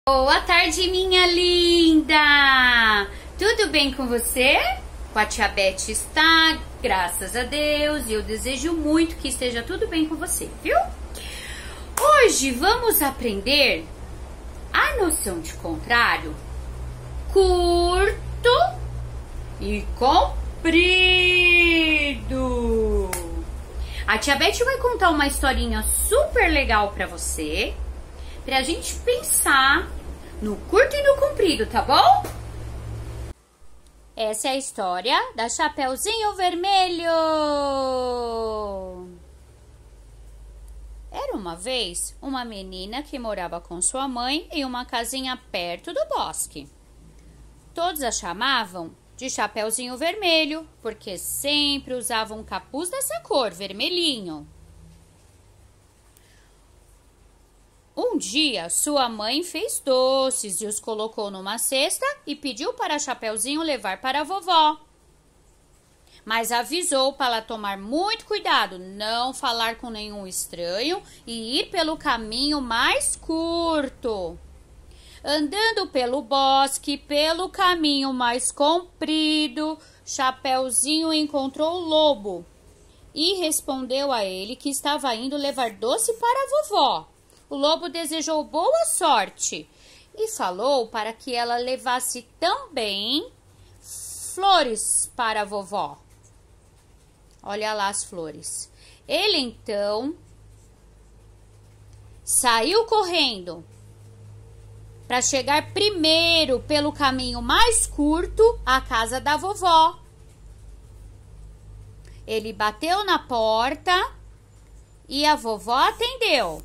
Boa tarde, minha linda! Tudo bem com você? Com a tia Beth está, graças a Deus, e eu desejo muito que esteja tudo bem com você, viu? Hoje vamos aprender a noção de contrário curto e comprido. A tia Beth vai contar uma historinha super legal pra você, pra gente pensar no curto e no comprido, tá bom? Essa é a história da Chapeuzinho Vermelho. Era uma vez uma menina que morava com sua mãe em uma casinha perto do bosque. Todos a chamavam de Chapeuzinho Vermelho, porque sempre usava um capuz dessa cor, vermelhinho. Um dia, sua mãe fez doces e os colocou numa cesta e pediu para Chapeuzinho levar para a vovó. Mas avisou para ela tomar muito cuidado, não falar com nenhum estranho e ir pelo caminho mais curto. Andando pelo bosque, pelo caminho mais comprido, Chapeuzinho encontrou o lobo e respondeu a ele que estava indo levar doce para a vovó. O lobo desejou boa sorte e falou para que ela levasse também flores para a vovó. Olha lá as flores. Ele então saiu correndo para chegar primeiro pelo caminho mais curto à casa da vovó. Ele bateu na porta e a vovó atendeu.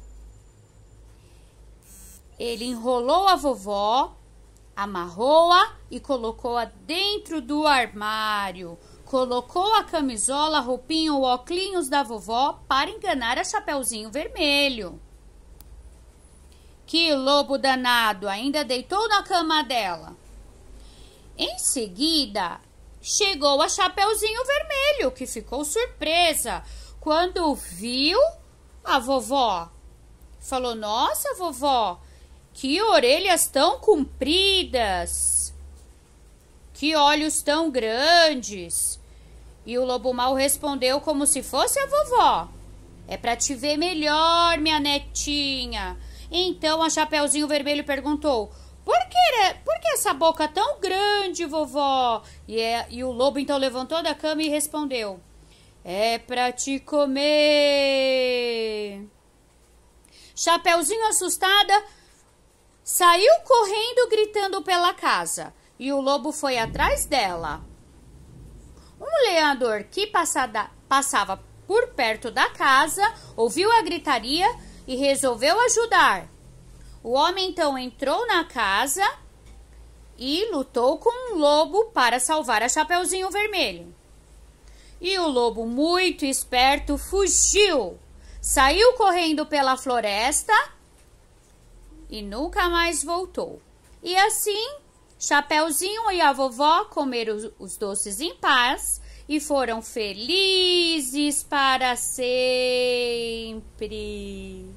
Ele enrolou a vovó, amarrou-a e colocou-a dentro do armário. Colocou a camisola, a roupinha, o óculos da vovó para enganar a Chapeuzinho Vermelho. Que lobo danado, ainda deitou na cama dela. Em seguida, chegou a Chapeuzinho Vermelho, que ficou surpresa quando viu a vovó. Falou: nossa, vovó, que orelhas tão compridas, que olhos tão grandes. E o lobo mau respondeu como se fosse a vovó: é para te ver melhor, minha netinha. Então a Chapeuzinho Vermelho perguntou: por que essa boca tão grande, vovó? E o lobo então levantou da cama e respondeu: é para te comer. Chapeuzinho, assustada, saiu correndo gritando pela casa e o lobo foi atrás dela. Um lenhador que passava por perto da casa ouviu a gritaria e resolveu ajudar. O homem então entrou na casa e lutou com o lobo para salvar a Chapeuzinho Vermelho. E o lobo, muito esperto, fugiu, saiu correndo pela floresta e nunca mais voltou. E assim, Chapeuzinho e a vovó comeram os doces em paz e foram felizes para sempre.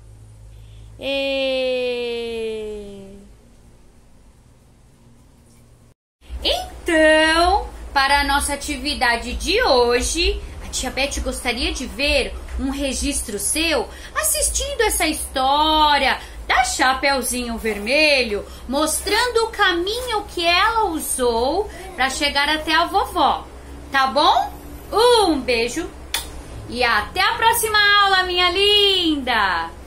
Então, para a nossa atividade de hoje, a tia Beth gostaria de ver um registro seu assistindo essa história da Chapeuzinho Vermelho, mostrando o caminho que ela usou para chegar até a vovó. Tá bom? Um beijo e até a próxima aula, minha linda!